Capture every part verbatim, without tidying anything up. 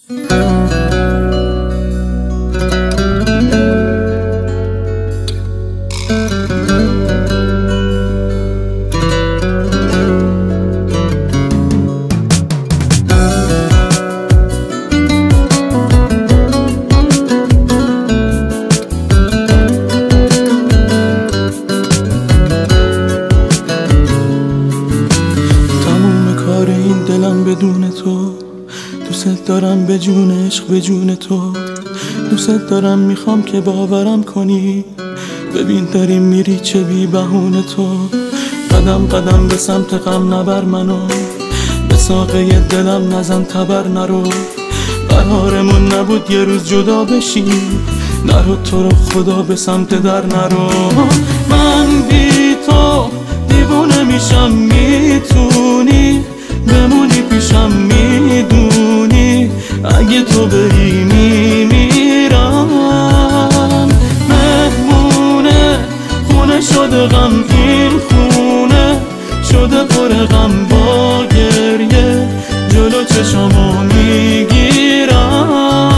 دلم بدون تو، دوست دارم به جون عشق به جون تو، دوست دارم میخوام که باورم کنی، ببین داری میری چه بی بهونه تو، قدم قدم به سمت غم نبر منو، به ساقه دلم نزن تبر نرو، قرارمون نبود یه روز جدا بشیم، نرو تو رو خدا به سمت در نرو، من بی تو دیوونه میشم، میتونی بمونی پیشم، میدونی اگه تو بری میمیرم، مهمونه خونه شده غم، این خونه شده پر غم، با گریه جلو چشامو میگیرم.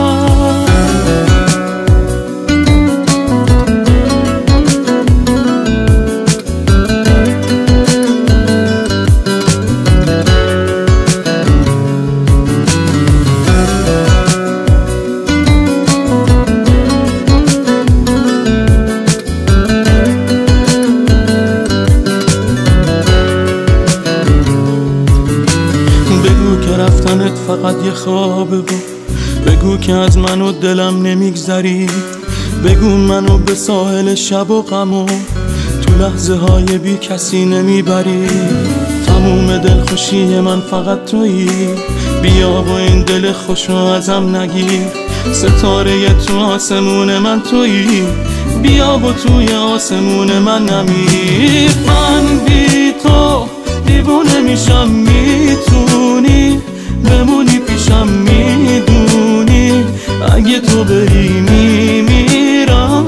رفتنت فقط یه خوابه بود، بگو که از من و دلم نمیگذری، بگو منو به ساحل شب و غمو تو لحظه های بی کسی نمیبری، تموم دلخوشی من فقط تویی، بیا با این دل خوشو ازم نگیر، ستاره تو آسمون من تویی، بیا با توی آسمون من نمیر، من بی تو دیوونه میشم، میتونی بمونی پیشم، میدونی اگه تو بری میمیرم،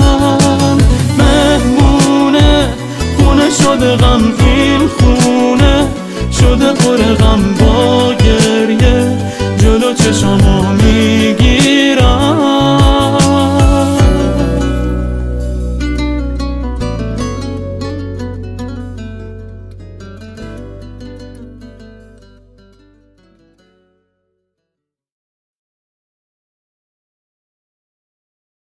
مهمونه خونه شده غم، این خونه شده پر غم، با گریه جلو چشام